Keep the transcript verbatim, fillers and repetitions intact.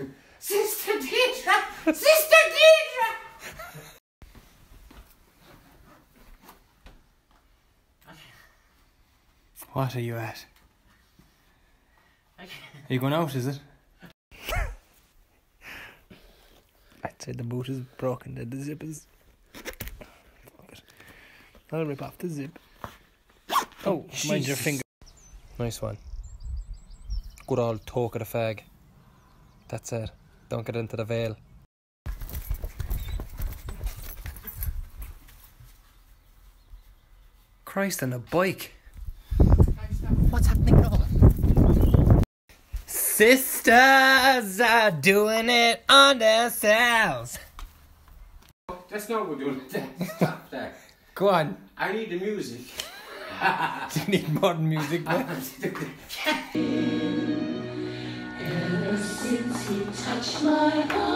Sister Deidre! Sister Deidre! What are you at? Are you going out, is it? I'd say the boot is broken, that the zip is... Fuck it. I'll rip off the zip. Oh, Jesus. Mind your finger. Nice one. Good old talk of the fag. That's it. Don't get into the veil. Christ, on a bike. What's happening now? Sisters are doing it on themselves. That's not what we're doing. Stop that. Go on. I need the music. Do you need modern music? Ever since you touched my heart.